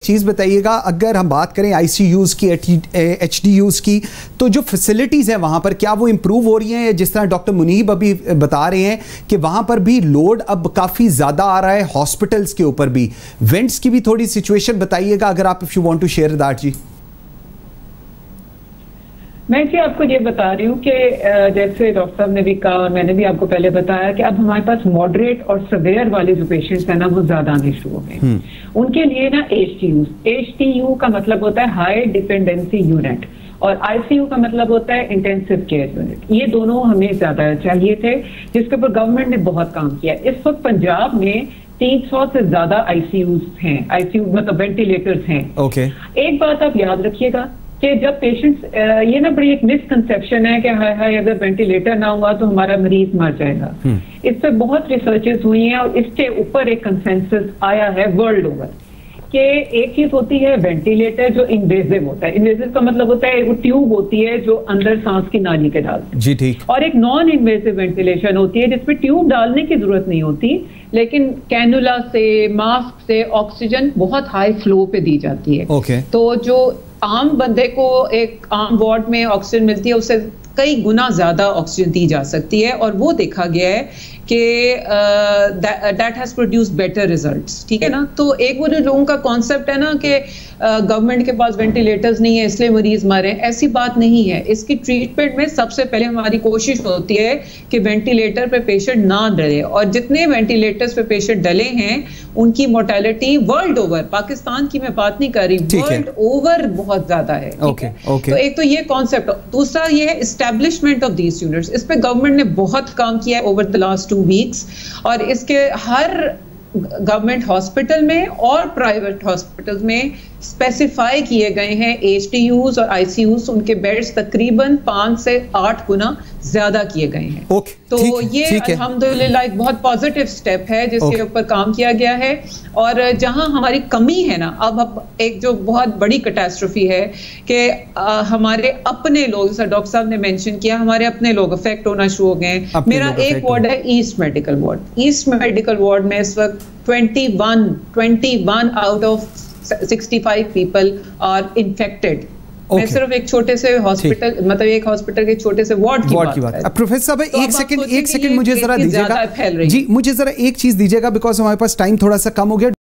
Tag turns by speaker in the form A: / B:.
A: चीज़ बताइएगा, अगर हम बात करें आईसीयूज़ की, एचडीयूज़ की, तो जो फैसिलिटीज़ हैं वहाँ पर क्या वो इम्प्रूव हो रही हैं? जिस तरह डॉक्टर मुनीब अभी बता रहे हैं कि वहाँ पर भी लोड अब काफ़ी ज़्यादा आ रहा है, हॉस्पिटल्स के ऊपर भी। वेंट्स की भी थोड़ी सिचुएशन बताइएगा अगर आप, if you want to share that जी।
B: मैं जी आपको ये बता रही हूँ कि जैसे डॉक्टर साहब ने भी कहा और मैंने भी आपको पहले बताया कि अब हमारे पास मॉडरेट और सवेयर वाले जो पेशेंट्स हैं ना वो ज्यादा आने शुरू हो गए। उनके लिए ना एचटीयू का मतलब होता है हाई डिपेंडेंसी यूनिट और आईसीयू का मतलब होता है इंटेंसिव केयर यूनिट। ये दोनों हमें ज्यादा चाहिए थे, जिसके ऊपर गवर्नमेंट ने बहुत काम किया। इस वक्त पंजाब में 300 से ज्यादा आईसीयूज हैं, आईसीयू मतलब वेंटिलेटर्स हैं। एक बात आप याद रखिएगा कि जब पेशेंट्स, ये ना बड़ी एक मिसकंसेप्शन है कि हाय अगर वेंटिलेटर ना हुआ तो हमारा मरीज मर जाएगा। इस पर बहुत रिसर्चेस हुई हैं और इसके ऊपर एक कंसेंसस आया है वर्ल्ड ओवर कि एक चीज होती है वेंटिलेटर जो इन्वेजिव होता है। इन्वेजिव का मतलब होता है वो ट्यूब होती है जो अंदर सांस की नाली के डालते हैं जी, ठीक। और एक नॉन इन्वेजिव वेंटिलेशन होती है जिसमें ट्यूब डालने की जरूरत नहीं होती, लेकिन कैनुला से, मास्क से ऑक्सीजन बहुत हाई फ्लो पे दी जाती है। तो जो आम बंदे को एक आम वार्ड में ऑक्सीजन मिलती है उससे कई गुना ज्यादा ऑक्सीजन दी जा सकती है और वो देखा गया है कि that has produced better results. ठीक है ना। तो एक वो जो लोगों का कॉन्सेप्ट है ना कि गवर्नमेंट के पास वेंटिलेटर्स नहीं है इसलिए मरीज मरे, ऐसी बात नहीं है। इसकी ट्रीटमेंट में सबसे पहले हमारी कोशिश होती है कि वेंटिलेटर पे पेशेंट ना डले, और जितने वेंटिलेटर्स पे पेशेंट डले हैं उनकी मोर्टेलिटी वर्ल्ड ओवर, पाकिस्तान की मैं बात नहीं कर रही, वर्ल्ड ओवर बहुत ज्यादा है। तो एक तो ये कॉन्सेप्ट, दूसरा ये है एस्टेब्लिशमेंट ऑफ दीज यूनिट्स। इस पे गवर्नमेंट ने बहुत काम किया है ओवर द लास्ट 2 वीक्स और इसके हर गवर्नमेंट हॉस्पिटल में और प्राइवेट हॉस्पिटल में स्पेसिफाई किए गए हैं एचडीयूज और आईसीयूज, उनके बेड्स तकरीबन 5 से 8 गुना ज्यादा किए गए हैं। तो ये अल्हम्दुलिल्लाह एक बहुत पॉजिटिव स्टेप है जिसके ऊपर काम किया गया है। और जहां हमारी कमी है ना, अब एक जो बहुत बड़ी कैटास्ट्रोफी है कि हमारे अपने लोग, जैसा डॉक्टर साहब ने मेंशन किया, हमारे अपने लोग अफेक्ट होना शुरू हो गए हैं। मेरा एक वार्ड है east medical ward. East medical ward में इस वक्त 21 out of 65 people are infected. मैं सिर्फ एक छोटे से हॉस्पिटल, मतलब एक हॉस्पिटल के छोटे से वार्ड की बात।
A: प्रोफेसर साहब एक सेकंड मुझे जरा दीजिएगा जी, मुझे जरा एक चीज दीजिएगा बिकॉज हमारे पास टाइम थोड़ा सा कम हो गया।